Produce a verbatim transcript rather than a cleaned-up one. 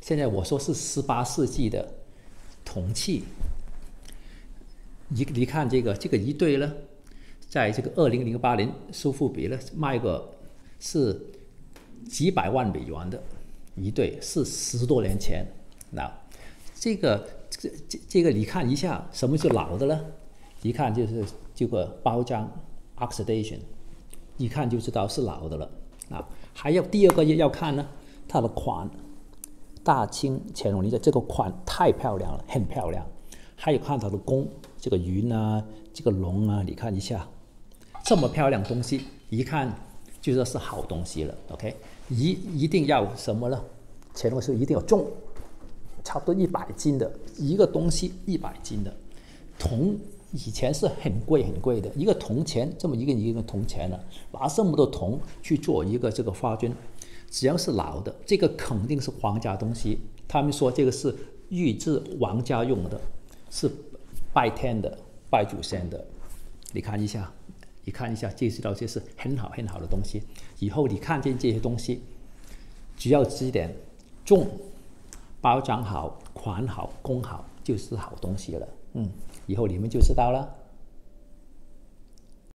现在我说是十八世纪的铜器。你你看这个这个一对呢，在这个二零零八年苏富比呢卖个是几百万美元的一对，是十多年前。那这个这这这个你看一下，什么是老的呢？一看就是这个包装 oxidation， 一看就知道是老的了。啊，还有第二个要看呢，它的款，大清乾隆，你的这个款太漂亮了，很漂亮。还有看它的工，这个云啊，这个龙啊，你看一下，这么漂亮东西，一看就知道是好东西了。OK， 一一定要什么呢？乾隆时候一定要重，差不多一百斤的一个东西，一百斤的铜。以前是很贵很贵的，一个铜钱这么一个一个铜钱呢，拿这么多铜去做一个这个花圈，只要是老的，这个肯定是皇家东西。他们说这个是御制王家用的，是拜天的、拜祖先的。你看一下，你看一下，就知道这是很好很好的东西。以后你看见这些东西，只要知点重、包装好、款好、工好，就是好东西了。嗯。以后你们就知道了。